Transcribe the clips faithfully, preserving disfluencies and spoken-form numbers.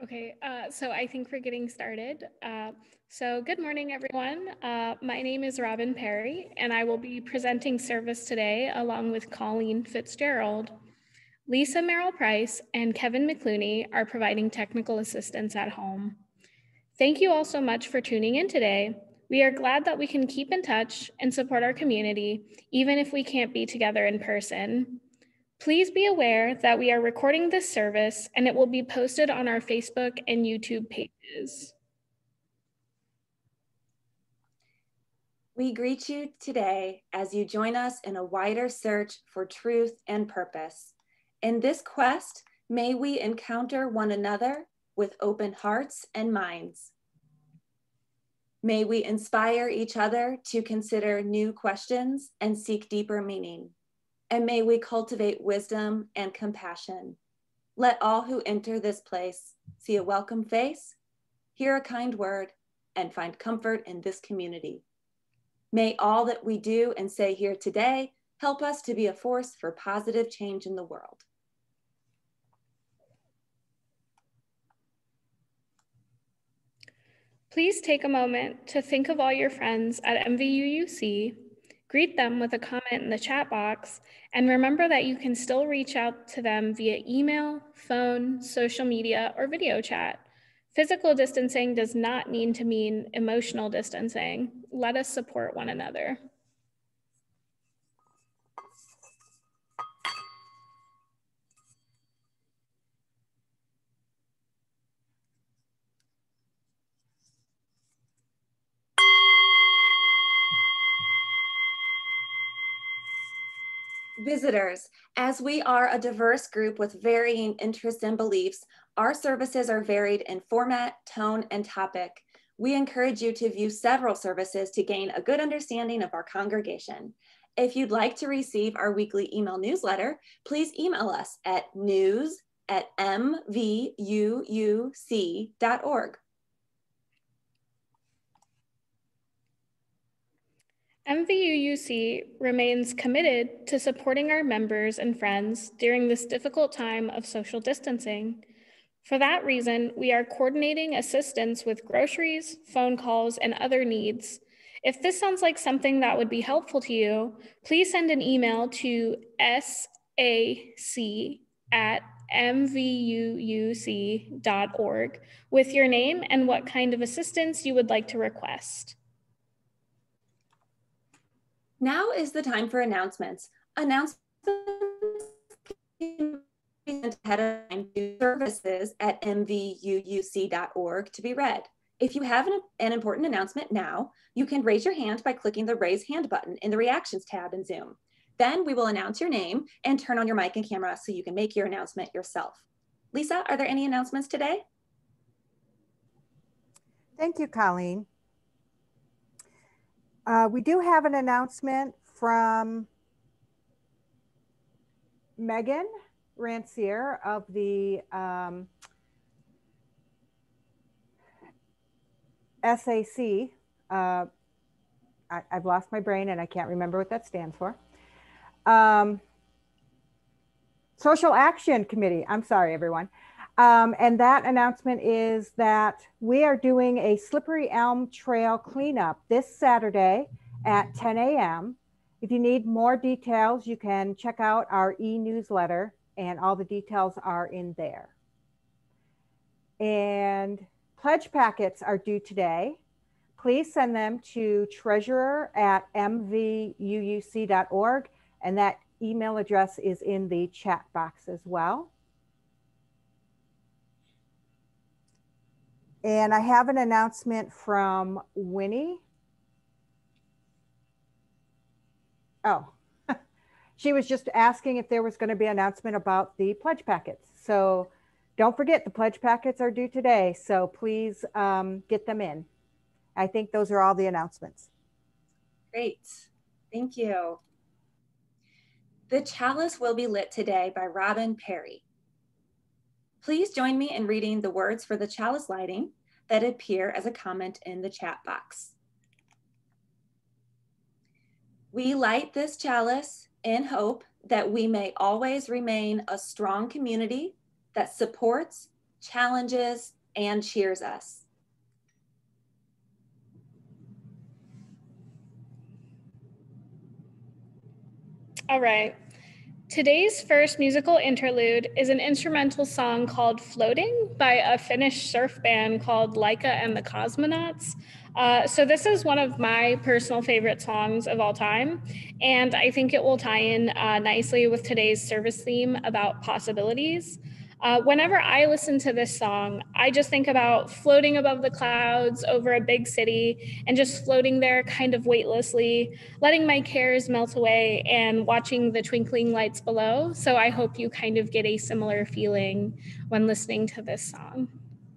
Okay, uh, so I think we're getting started. Uh, so good morning, everyone. Uh, my name is Robyn Perry, and I will be presenting service today along with Colleen Fitzgerald. Lisa Merrill Price and Kevin McClooney are providing technical assistance at home. Thank you all so much for tuning in today. We are glad that we can keep in touch and support our community, even if we can't be together in person. Please be aware that we are recording this service and it will be posted on our Facebook and YouTube pages. We greet you today as you join us in a wider search for truth and purpose. In this quest, may we encounter one another with open hearts and minds. May we inspire each other to consider new questions and seek deeper meaning. And may we cultivate wisdom and compassion. Let all who enter this place see a welcome face, hear a kind word, and find comfort in this community. May all that we do and say here today help us to be a force for positive change in the world. Please take a moment to think of all your friends at M V U U C, greet them with a comment in the chat box, and remember that you can still reach out to them via email, phone, social media, or video chat. Physical distancing does not need to mean emotional distancing. Let us support one another. Visitors, as we are a diverse group with varying interests and beliefs, our services are varied in format, tone, and topic. We encourage you to view several services to gain a good understanding of our congregation. If you'd like to receive our weekly email newsletter, please email us at news at m v u u c dot org. M V U U C remains committed to supporting our members and friends during this difficult time of social distancing. For that reason, we are coordinating assistance with groceries, phone calls, and other needs. If this sounds like something that would be helpful to you, please send an email to s a c at m v u u c dot org with your name and what kind of assistance you would like to request. Now is the time for announcements. Announcements can be sent ahead of time to services at m v u u c dot org to be read. If you have an, an important announcement now, you can raise your hand by clicking the raise hand button in the reactions tab in Zoom. Then we will announce your name and turn on your mic and camera so you can make your announcement yourself. Lisa, are there any announcements today? Thank you, Colleen. Uh, we do have an announcement from Megan Ranciere of the um, S A C. Uh, I, I've lost my brain and I can't remember what that stands for. Um, Social Action Committee. I'm sorry, everyone. Um, and that announcement is that we are doing a Slippery Elm Trail cleanup this Saturday at ten a m If you need more details, you can check out our e-newsletter and all the details are in there. And pledge packets are due today. Please send them to treasurer at m v u u c dot org, and that email address is in the chat box as well. And I have an announcement from Winnie. Oh, she was just asking if there was going to be an announcement about the pledge packets. So don't forget, the pledge packets are due today. So please um, get them in. I think those are all the announcements. Great, thank you. The chalice will be lit today by Robyn Perry. Please join me in reading the words for the chalice lighting that appear as a comment in the chat box. We light this chalice in hope that we may always remain a strong community that supports, challenges, and cheers us. All right. Today's first musical interlude is an instrumental song called Floating by a Finnish surf band called Laika and the Cosmonauts. Uh, so this is one of my personal favorite songs of all time, and I think it will tie in uh, nicely with today's service theme about possibilities. Uh, whenever I listen to this song, I just think about floating above the clouds over a big city and just floating there kind of weightlessly, letting my cares melt away and watching the twinkling lights below. So I hope you kind of get a similar feeling when listening to this song.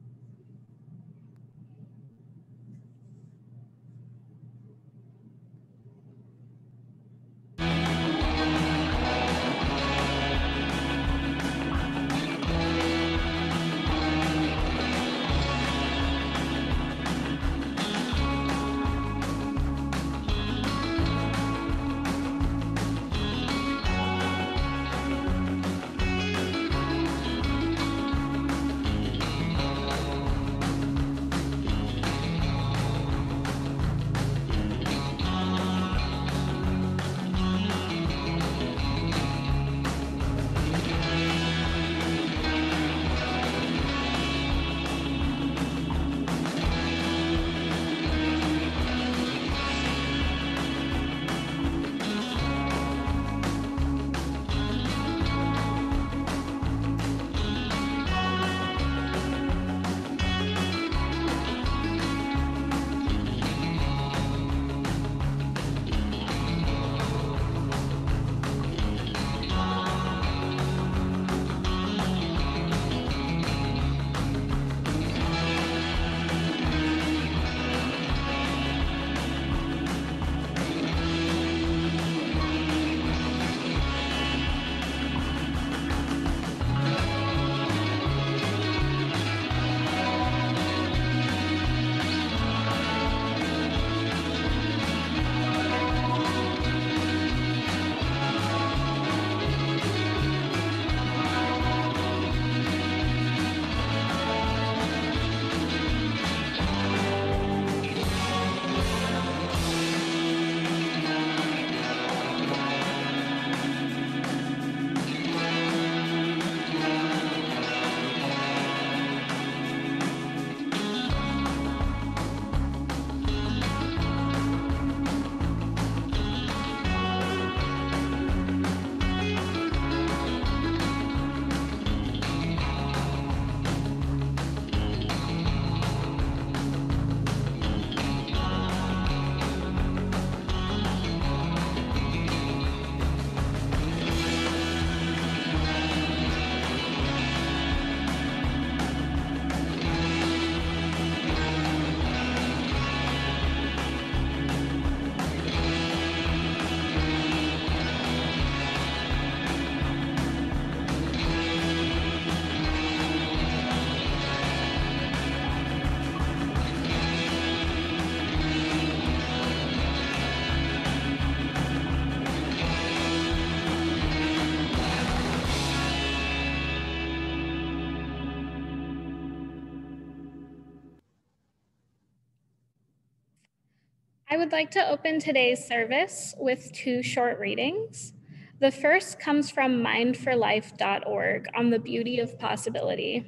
I would like to open today's service with two short readings. The first comes from mind for life dot org on the beauty of possibility.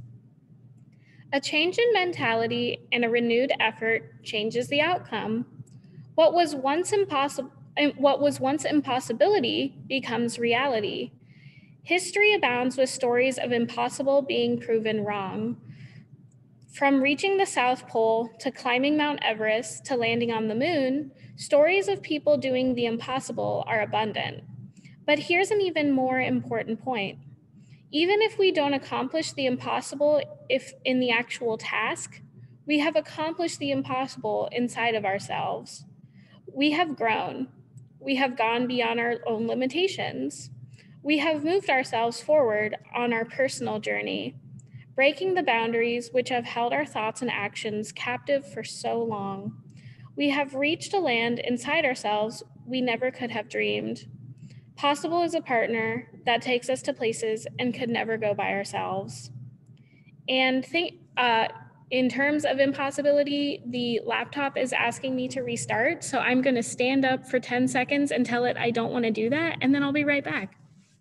A change in mentality and a renewed effort changes the outcome. What was once impossible, what was once impossibility becomes reality. History abounds with stories of impossible being proven wrong. From reaching the South Pole to climbing Mount Everest to landing on the moon, stories of people doing the impossible are abundant. But here's an even more important point. Even if we don't accomplish the impossible if in the actual task, we have accomplished the impossible inside of ourselves. We have grown. We have gone beyond our own limitations. We have moved ourselves forward on our personal journey, breaking the boundaries which have held our thoughts and actions captive for so long. We have reached a land inside ourselves we never could have dreamed. Possible is a partner that takes us to places and could never go by ourselves. And think, uh, in terms of impossibility, the laptop is asking me to restart. So I'm going to stand up for ten seconds and tell it I don't want to do that, and then I'll be right back.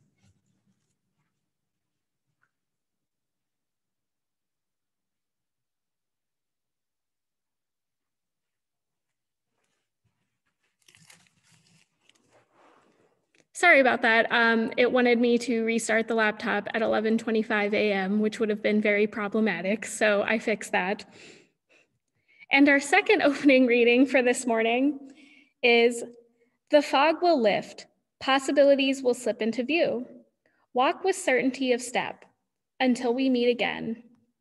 Sorry about that. Um, it wanted me to restart the laptop at eleven twenty-five a m, which would have been very problematic, so I fixed that. And our second opening reading for this morning is, "The fog will lift, possibilities will slip into view. Walk with certainty of step until we meet again."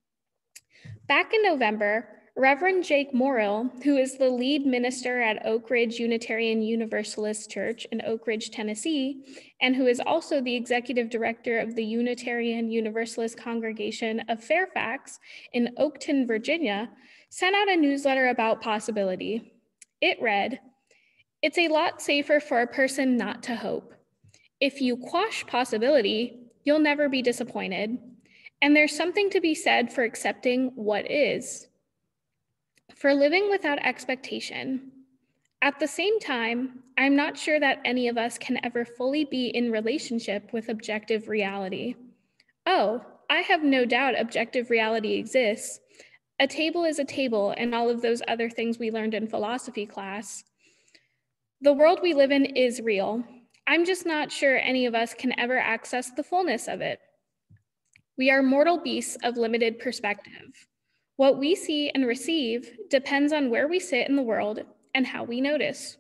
Back in November, Reverend Jake Morrill, who is the lead minister at Oak Ridge Unitarian Universalist Church in Oak Ridge, Tennessee, and who is also the executive director of the Unitarian Universalist Congregation of Fairfax in Oakton, Virginia, sent out a newsletter about possibility. It read, "It's a lot safer for a person not to hope. If you quash possibility, you'll never be disappointed. And there's something to be said for accepting what is, for living without expectation. At the same time, I'm not sure that any of us can ever fully be in relationship with objective reality. Oh, I have no doubt objective reality exists. A table is a table, and all of those other things we learned in philosophy class. The world we live in is real. I'm just not sure any of us can ever access the fullness of it. We are mortal beasts of limited perspective. What we see and receive depends on where we sit in the world and how we notice.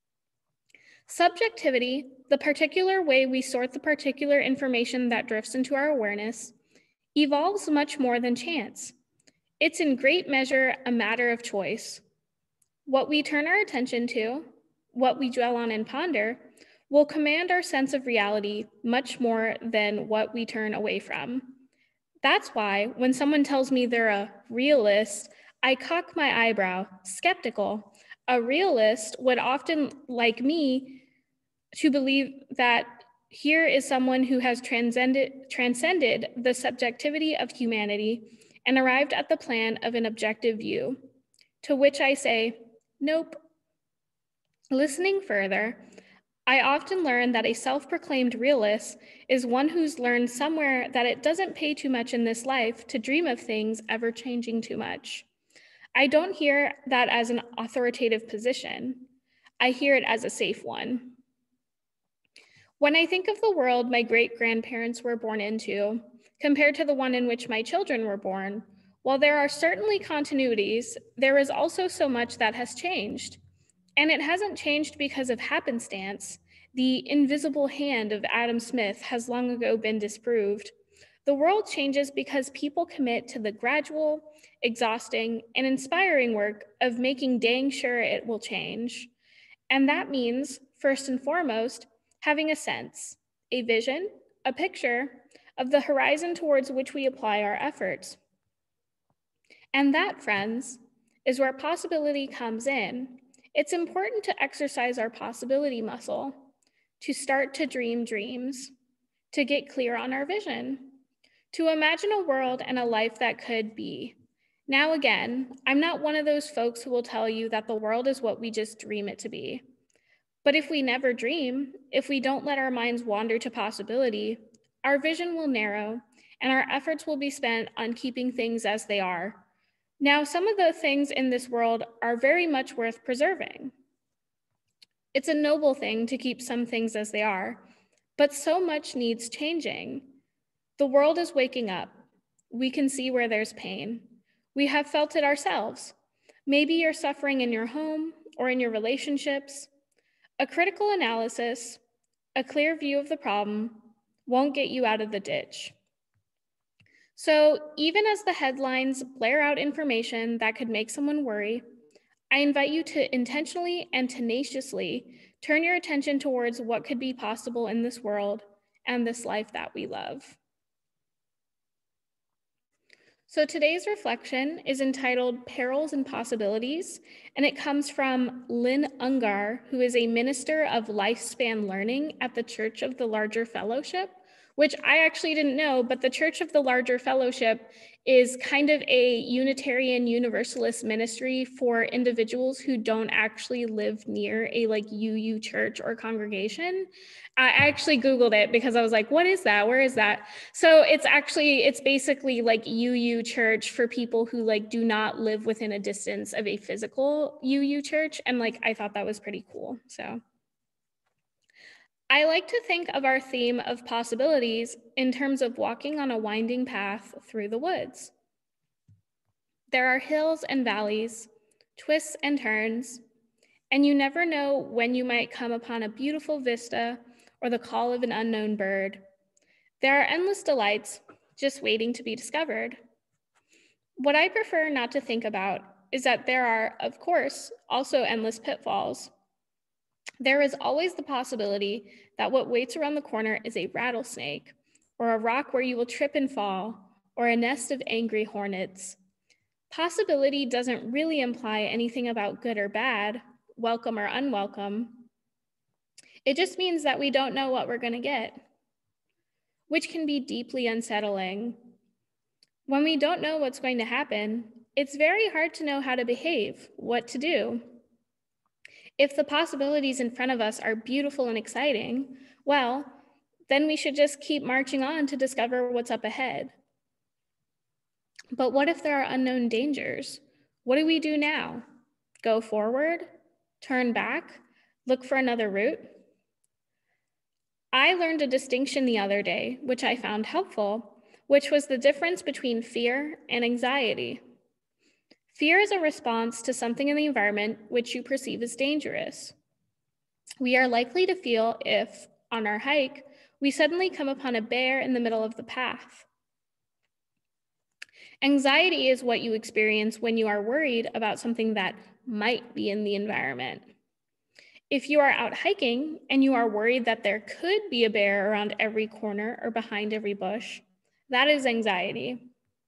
Subjectivity, the particular way we sort the particular information that drifts into our awareness, evolves much more than chance. It's in great measure a matter of choice. What we turn our attention to, what we dwell on and ponder, will command our sense of reality much more than what we turn away from. That's why when someone tells me they're a realist, I cock my eyebrow, skeptical. A realist would often like me to believe that here is someone who has transcended, transcended the subjectivity of humanity and arrived at the plan of an objective view, to which I say, nope. Listening further, I often learn that a self-proclaimed realist is one who's learned somewhere that it doesn't pay too much in this life to dream of things ever changing too much. I don't hear that as an authoritative position. I hear it as a safe one. When I think of the world my great-grandparents were born into, compared to the one in which my children were born, while there are certainly continuities, there is also so much that has changed. And it hasn't changed because of happenstance. The invisible hand of Adam Smith has long ago been disproved. The world changes because people commit to the gradual, exhausting, and inspiring work of making dang sure it will change. And that means, first and foremost, having a sense, a vision, a picture of the horizon towards which we apply our efforts. And that, friends, is where possibility comes in. It's important to exercise our possibility muscle, to start to dream dreams, to get clear on our vision, to imagine a world and a life that could be. Now again, I'm not one of those folks who will tell you that the world is what we just dream it to be. But if we never dream, if we don't let our minds wander to possibility, our vision will narrow and our efforts will be spent on keeping things as they are. Now, some of the things in this world are very much worth preserving. It's a noble thing to keep some things as they are, but so much needs changing. The world is waking up. We can see where there's pain. We have felt it ourselves. Maybe you're suffering in your home or in your relationships. A critical analysis, a clear view of the problem, won't get you out of the ditch. So even as the headlines blare out information that could make someone worry, I invite you to intentionally and tenaciously turn your attention towards what could be possible in this world and this life that we love. So today's reflection is entitled Perils and Possibilities, and it comes from Lynn Ungar, who is a minister of lifespan learning at the Church of the Larger Fellowship, which I actually didn't know, but the Church of the Larger Fellowship is kind of a Unitarian Universalist ministry for individuals who don't actually live near a like U U church or congregation. I actually Googled it because I was like, what is that? Where is that? So it's actually, it's basically like U U church for people who like do not live within a distance of a physical U U church. And like, I thought that was pretty cool, so. I like to think of our theme of possibilities in terms of walking on a winding path through the woods. There are hills and valleys, twists and turns, and you never know when you might come upon a beautiful vista or the call of an unknown bird. There are endless delights just waiting to be discovered. What I prefer not to think about is that there are, of course, also endless pitfalls. There is always the possibility that what waits around the corner is a rattlesnake, or a rock where you will trip and fall, or a nest of angry hornets. Possibility doesn't really imply anything about good or bad, welcome or unwelcome. It just means that we don't know what we're going to get, which can be deeply unsettling. When we don't know what's going to happen, it's very hard to know how to behave, what to do. If the possibilities in front of us are beautiful and exciting, well, then we should just keep marching on to discover what's up ahead. But what if there are unknown dangers? What do we do now? Go forward? Turn back? Look for another route? I learned a distinction the other day, which I found helpful, which was the difference between fear and anxiety. Fear is a response to something in the environment which you perceive as dangerous. We are likely to feel if, on our hike, we suddenly come upon a bear in the middle of the path. Anxiety is what you experience when you are worried about something that might be in the environment. If you are out hiking and you are worried that there could be a bear around every corner or behind every bush, that is anxiety.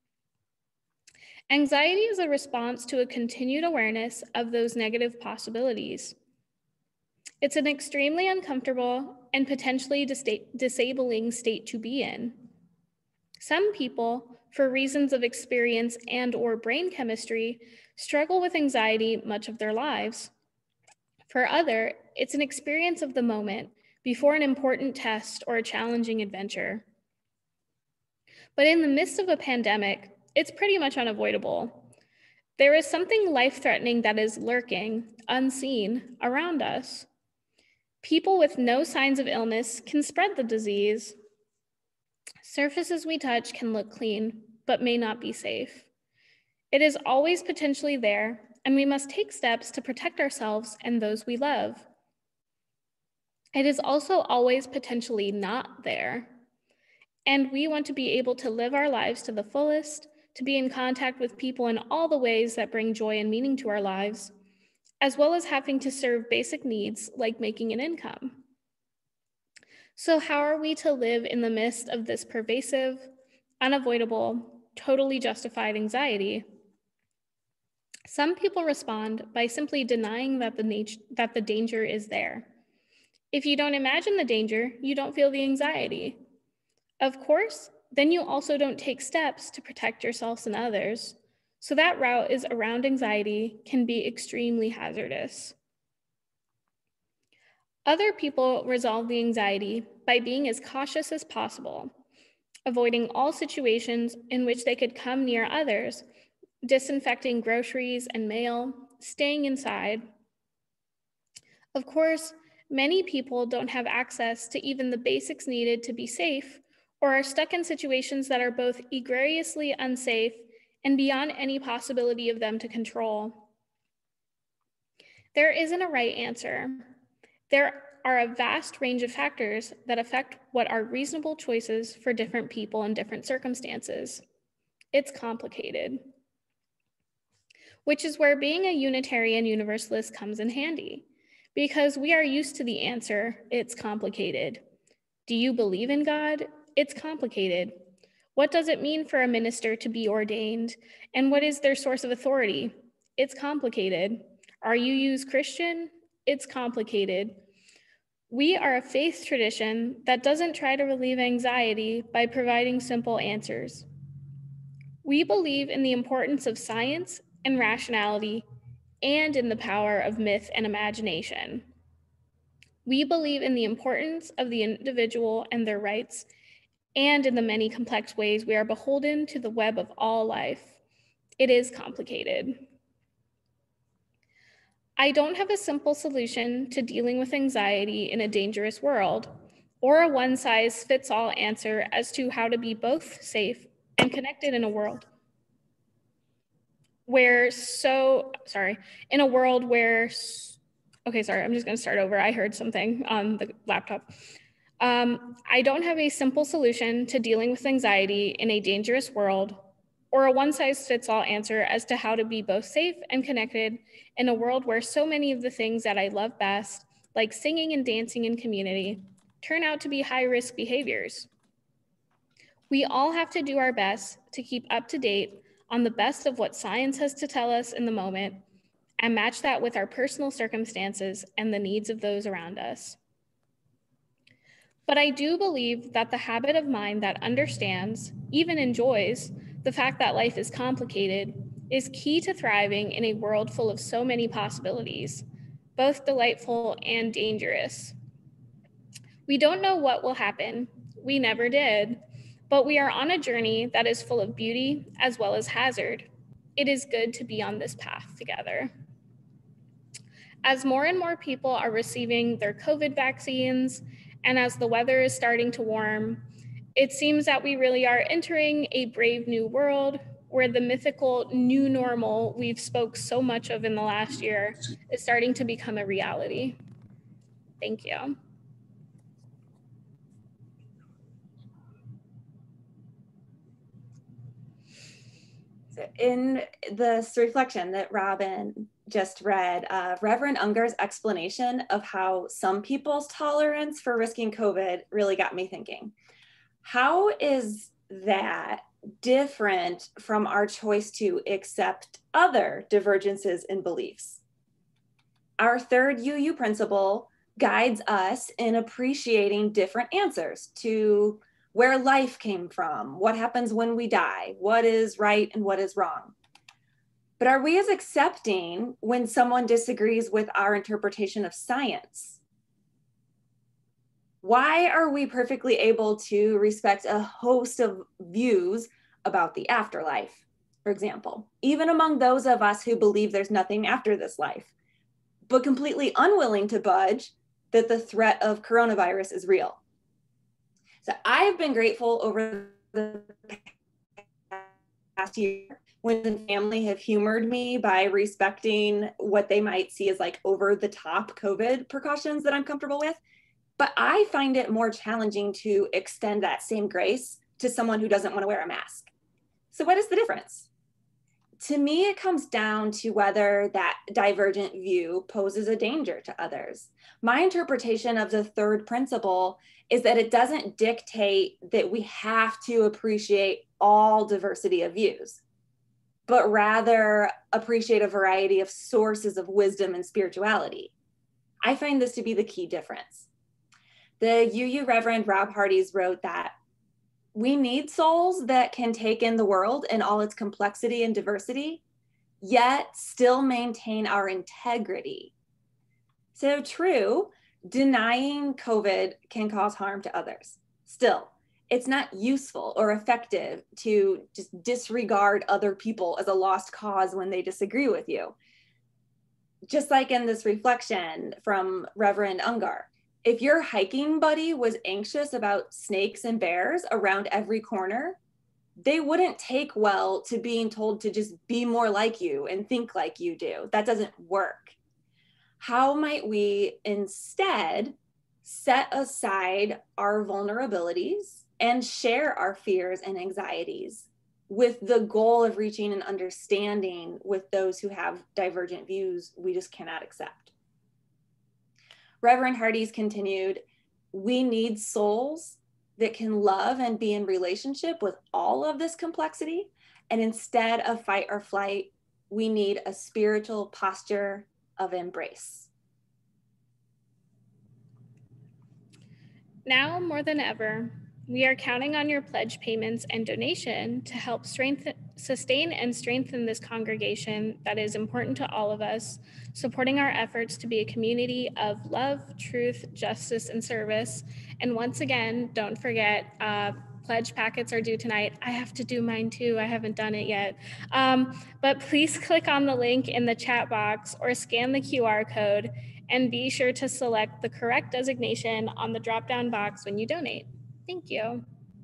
Anxiety is a response to a continued awareness of those negative possibilities. It's an extremely uncomfortable and potentially dis- disabling state to be in. Some people, for reasons of experience and or brain chemistry, struggle with anxiety much of their lives. For others, it's an experience of the moment before an important test or a challenging adventure. But in the midst of a pandemic, it's pretty much unavoidable. There is something life-threatening that is lurking, unseen, around us. People with no signs of illness can spread the disease. Surfaces we touch can look clean, but may not be safe. It is always potentially there, and we must take steps to protect ourselves and those we love. It is also always potentially not there, and we want to be able to live our lives to the fullest, to be in contact with people in all the ways that bring joy and meaning to our lives, as well as having to serve basic needs like making an income. So how are we to live in the midst of this pervasive, unavoidable, totally justified anxiety? Some people respond by simply denying that the, nat- that the danger is there. If you don't imagine the danger, you don't feel the anxiety. Of course, then you also don't take steps to protect yourselves and others. So that route is around anxiety can be extremely hazardous. Other people resolve the anxiety by being as cautious as possible, avoiding all situations in which they could come near others, disinfecting groceries and mail, staying inside. Of course, many people don't have access to even the basics needed to be safe, or are stuck in situations that are both egregiously unsafe and beyond any possibility of them to control. There isn't a right answer. There are a vast range of factors that affect what are reasonable choices for different people in different circumstances. It's complicated, which is where being a Unitarian Universalist comes in handy, because we are used to the answer, it's complicated. Do you believe in God? It's complicated. What does it mean for a minister to be ordained? And what is their source of authority? It's complicated. Are you used Christian? It's complicated. We are a faith tradition that doesn't try to relieve anxiety by providing simple answers. We believe in the importance of science and rationality and in the power of myth and imagination. We believe in the importance of the individual and their rights, and in the many complex ways we are beholden to the web of all life. It is complicated. I don't have a simple solution to dealing with anxiety in a dangerous world, or a one-size-fits-all answer as to how to be both safe and connected in a world where so, sorry, in a world where, okay, sorry, I'm just gonna start over. I heard something on the laptop. Um, I don't have a simple solution to dealing with anxiety in a dangerous world, or a one-size-fits-all answer as to how to be both safe and connected in a world where so many of the things that I love best, like singing and dancing in community, turn out to be high-risk behaviors. We all have to do our best to keep up to date on the best of what science has to tell us in the moment and match that with our personal circumstances and the needs of those around us. But I do believe that the habit of mind that understands, even enjoys, the fact that life is complicated is key to thriving in a world full of so many possibilities, both delightful and dangerous. We don't know what will happen. We never did. But we are on a journey that is full of beauty as well as hazard. It is good to be on this path together. As more and more people are receiving their COVID vaccines, and as the weather is starting to warm, it seems that we really are entering a brave new world where the mythical new normal we've spoke so much of in the last year is starting to become a reality. Thank you. In this reflection that Robyn just read, uh, Reverend Ungar's explanation of how some people's tolerance for risking COVID really got me thinking. How is that different from our choice to accept other divergences in beliefs? Our third U U principle guides us in appreciating different answers to where life came from, what happens when we die, what is right and what is wrong. But are we as accepting when someone disagrees with our interpretation of science? Why are we perfectly able to respect a host of views about the afterlife, for example, even among those of us who believe there's nothing after this life, but completely unwilling to budge that the threat of coronavirus is real? So I've been grateful over the past year when family have humored me by respecting what they might see as like over the top COVID precautions that I'm comfortable with. But I find it more challenging to extend that same grace to someone who doesn't want to wear a mask. So what is the difference? To me, it comes down to whether that divergent view poses a danger to others. My interpretation of the third principle is that it doesn't dictate that we have to appreciate all diversity of views, but rather appreciate a variety of sources of wisdom and spirituality. I find this to be the key difference. The U U Reverend Rob Hardy's wrote that we need souls that can take in the world in all its complexity and diversity, yet still maintain our integrity. So true, denying COVID can cause harm to others. Still, it's not useful or effective to just disregard other people as a lost cause when they disagree with you. Just like in this reflection from Reverend Ungar, if your hiking buddy was anxious about snakes and bears around every corner, they wouldn't take well to being told to just be more like you and think like you do. That doesn't work. How might we instead set aside our vulnerabilities and share our fears and anxieties with the goal of reaching an understanding with those who have divergent views we just cannot accept? Reverend Hardy's continued, we need souls that can love and be in relationship with all of this complexity. And instead of fight or flight, we need a spiritual posture of embrace. Now more than ever, we are counting on your pledge payments and donation to help strengthen, sustain and strengthen this congregation that is important to all of us, supporting our efforts to be a community of love, truth, justice, and service. And once again, don't forget, uh, pledge packets are due tonight. I have to do mine too. I haven't done it yet. Um, but please click on the link in the chat box or scan the Q R code, and be sure to select the correct designation on the drop-down box when you donate. Thank you.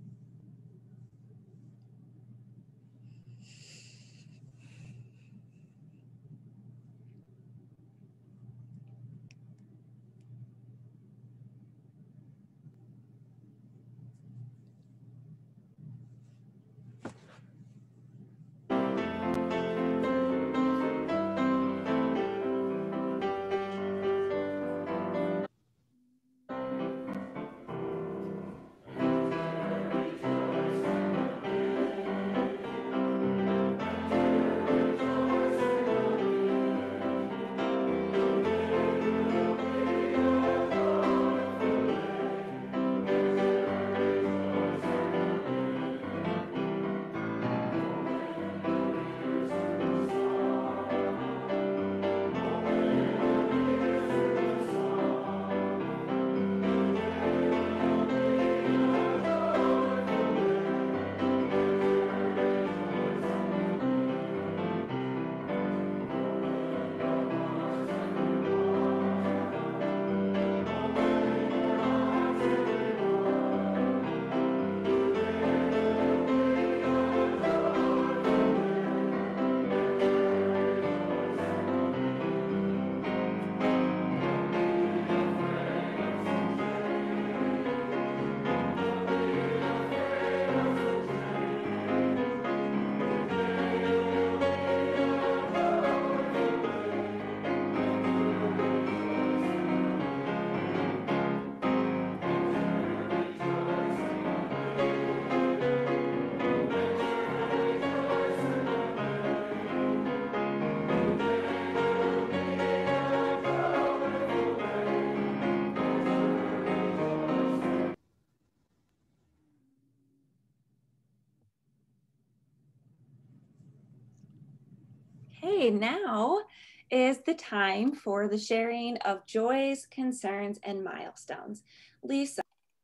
Okay, now is the time for the sharing of joys, concerns, and milestones. Lisa.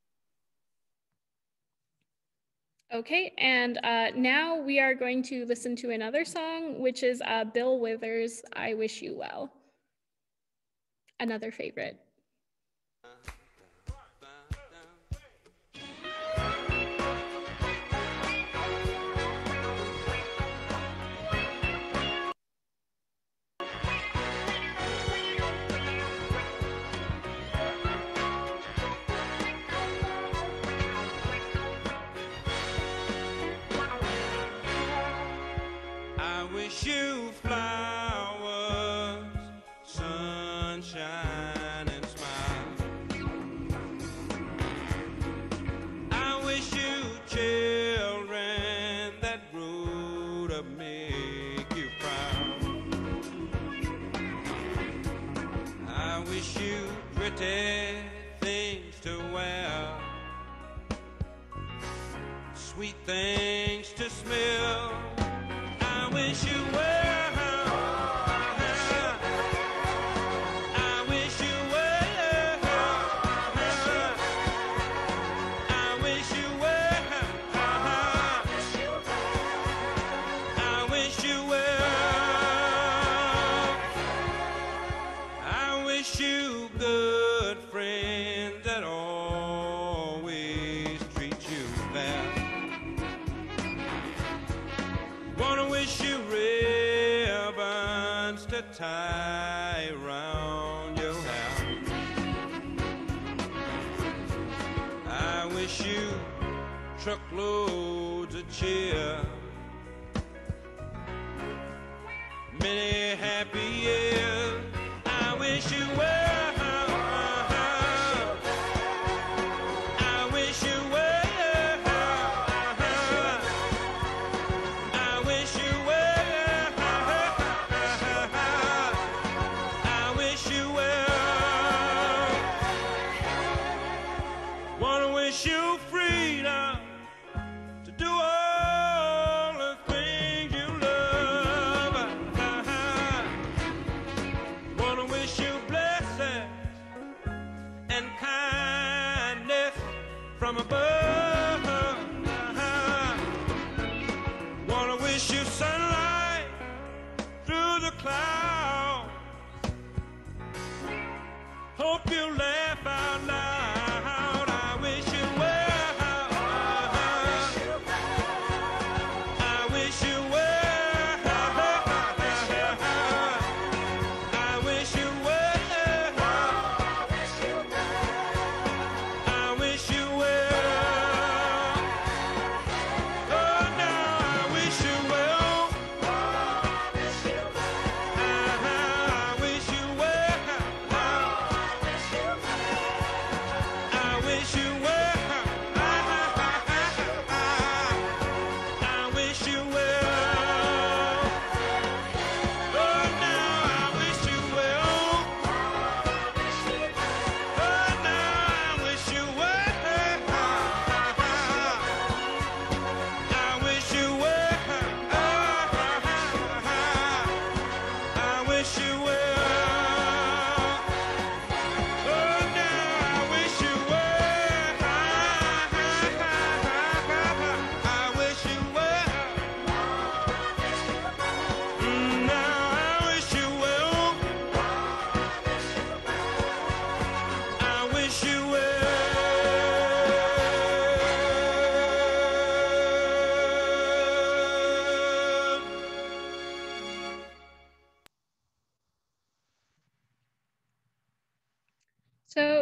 Okay, and uh, now we are going to listen to another song, which is uh, Bill Withers' I Wish You Well. Another favorite. I wish you flowers, sunshine, and smile. I wish you children that grew to make you proud. I wish you pretty things to wear, sweet things to smell. I wish you well. I wish you well. I wish you well. I wish you well. I wish you good friends that always treat you fair. Wanna wish you ribbons to tie around your hair. I wish you truckloads of cheer, many happy years. I wish you well. One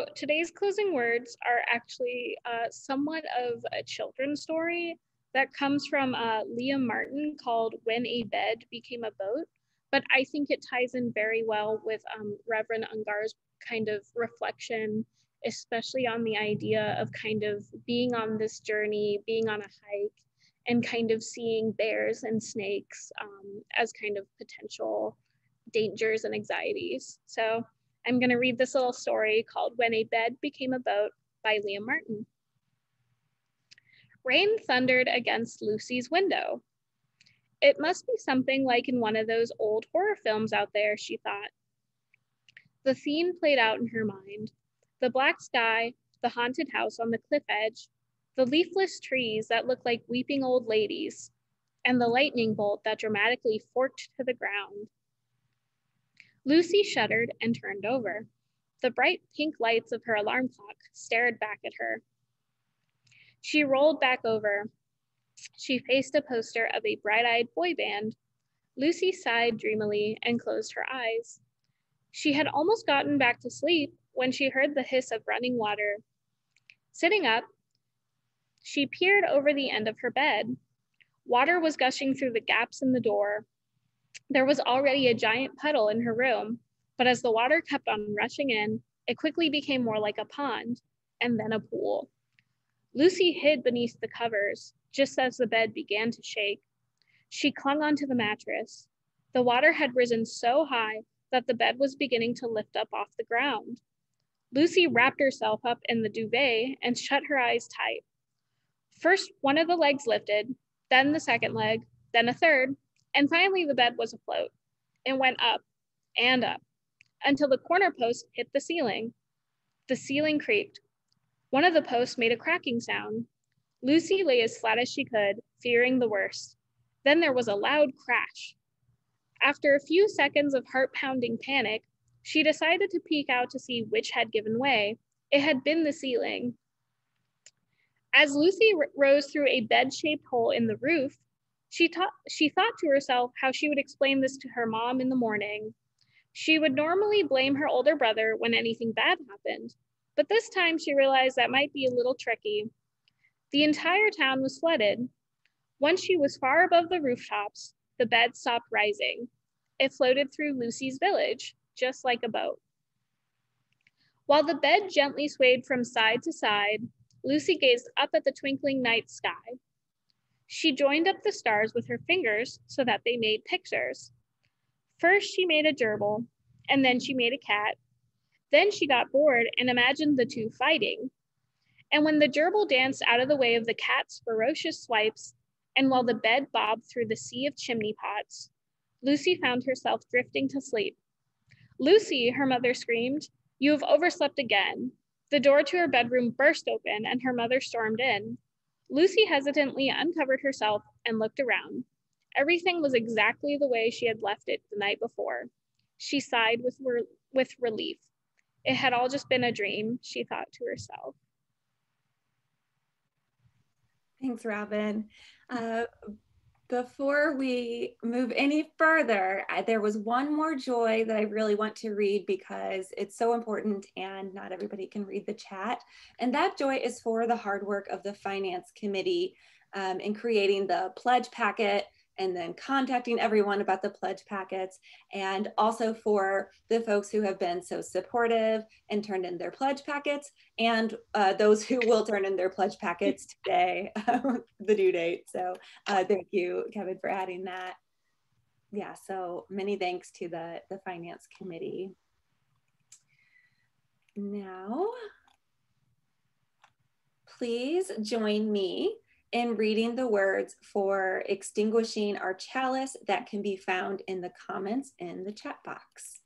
today's closing words are actually uh, somewhat of a children's story that comes from uh, Liam Martin called When a Bed Became a Boat. But I think it ties in very well with um, Reverend Ungar's kind of reflection, especially on the idea of kind of being on this journey, being on a hike, and kind of seeing bears and snakes um, as kind of potential dangers and anxieties. So I'm going to read this little story called When a Bed Became a Boat by Liam Martin. Rain thundered against Lucy's window. It must be something like in one of those old horror films out there, she thought. The scene played out in her mind. The black sky, the haunted house on the cliff edge, the leafless trees that looked like weeping old ladies, and the lightning bolt that dramatically forked to the ground. Lucy shuddered and turned over. The bright pink lights of her alarm clock stared back at her. She rolled back over. She faced a poster of a bright-eyed boy band. Lucy sighed dreamily and closed her eyes. She had almost gotten back to sleep when she heard the hiss of running water. Sitting up, she peered over the end of her bed. Water was gushing through the gaps in the door. There was already a giant puddle in her room, but as the water kept on rushing in, it quickly became more like a pond, and then a pool. Lucy hid beneath the covers, just as the bed began to shake. She clung onto the mattress. The water had risen so high that the bed was beginning to lift up off the ground. Lucy wrapped herself up in the duvet and shut her eyes tight. First, one of the legs lifted, then the second leg, then a third, and finally the bed was afloat. It went up and up until the corner post hit the ceiling. The ceiling creaked. One of the posts made a cracking sound. Lucy lay as flat as she could, fearing the worst. Then there was a loud crash. After a few seconds of heart-pounding panic, she decided to peek out to see which had given way. It had been the ceiling. As Lucy r- rose through a bed-shaped hole in the roof, she, ta- she thought to herself how she would explain this to her mom in the morning. She would normally blame her older brother when anything bad happened, but this time she realized that might be a little tricky. The entire town was flooded. Once she was far above the rooftops, the bed stopped rising. It floated through Lucy's village, just like a boat. While the bed gently swayed from side to side, Lucy gazed up at the twinkling night sky. She joined up the stars with her fingers so that they made pictures. First, she made a gerbil, and then she made a cat. Then she got bored and imagined the two fighting. And when the gerbil danced out of the way of the cat's ferocious swipes, and while the bed bobbed through the sea of chimney pots, Lucy found herself drifting to sleep. "Lucy," her mother screamed, "you have overslept again." The door to her bedroom burst open and her mother stormed in. Lucy hesitantly uncovered herself and looked around. Everything was exactly the way she had left it the night before. She sighed with, re- with relief. It had all just been a dream, she thought to herself. Thanks, Robyn. Uh, before we move any further, I, there was one more joy that I really want to read because it's so important and not everybody can read the chat. And that joy is for the hard work of the Finance Committee um, in creating the pledge packet and then contacting everyone about the pledge packets, and also for the folks who have been so supportive and turned in their pledge packets, and uh, those who will turn in their pledge packets today, the due date. So uh, thank you, Kevin, for adding that. Yeah, so many thanks to the, the Finance Committee. Now, please join me in reading the words for extinguishing our chalice that can be found in the comments in the chat box.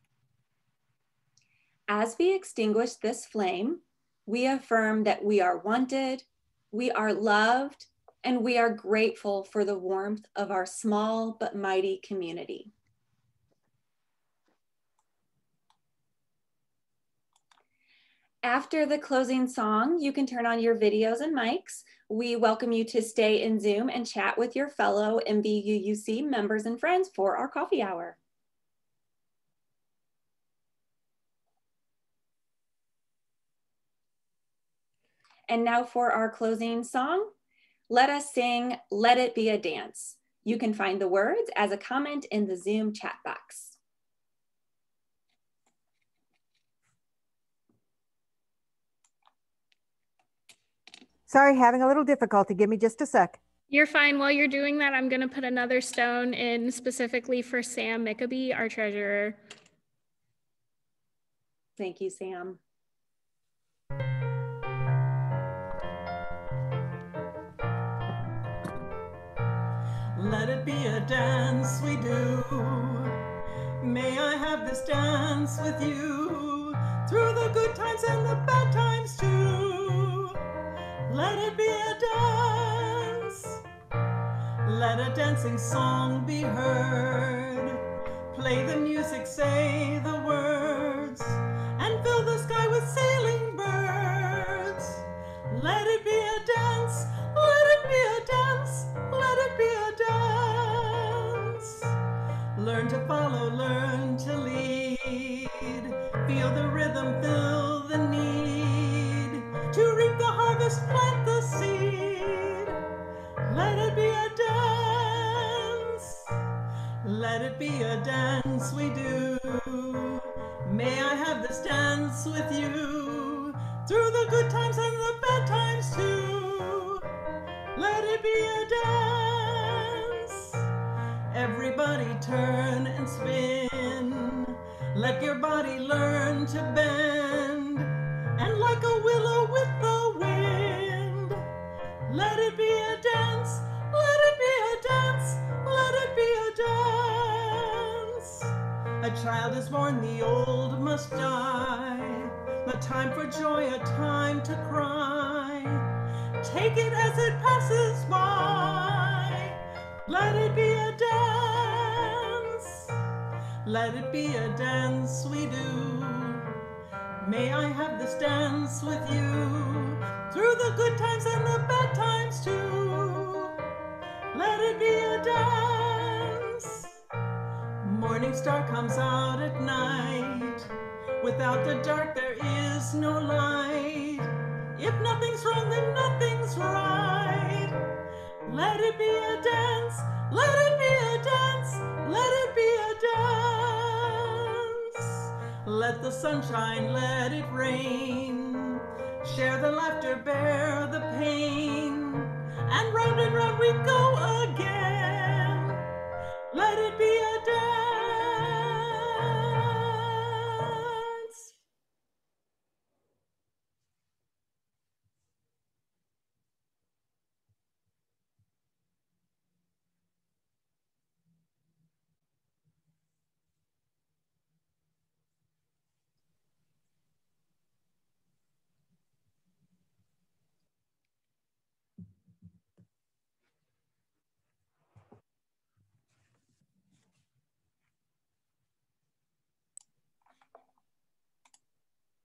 As we extinguish this flame, we affirm that we are wanted, we are loved, and we are grateful for the warmth of our small but mighty community. After the closing song, you can turn on your videos and mics. We welcome you to stay in Zoom and chat with your fellow M B U U C members and friends for our coffee hour. And now for our closing song, let us sing Let It Be a Dance. You can find the words as a comment in the Zoom chat box. Sorry, having a little difficulty. Give me just a sec. You're fine. While you're doing that, I'm going to put another stone in specifically for Sam Mickaby, our treasurer. Thank you, Sam. Let it be a dance we do. May I have this dance with you through the good times and the bad times too. Let it be a dance. Let a dancing song be heard. Play the music, say the words, and fill the sky with sailing birds. Let it be a dance. Let it be a dance. Let it be a dance. Learn to follow, learn to lead. Feel the rhythm, feel the need. To reap the harvest, plant the seed. Let it be a dance. Let it be a dance we do. May I have this dance with you through the good times and the bad times too. Let it be a dance. Everybody turn and spin. Let your body learn to bend. And like a willow with the wind, let it be a dance. Let it be a dance. Let it be a dance. A child is born, the old must die. A time for joy, a time to cry. Take it as it passes by. Let it be a dance. Let it be a dance we do. May I have this dance with you through the good times and the bad times too. Let it be a dance. Morning star comes out at night. Without the dark there is no light. If nothing's wrong, then nothing's right. Let it be a dance. Let it be a dance. Let it be a dance. Let the sunshine, let it rain. Share the laughter, bear the pain. And round and round we go